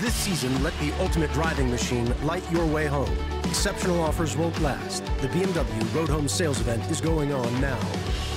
This season, let the ultimate driving machine light your way home. Exceptional offers won't last. The BMW Road Home Sales Event is going on now.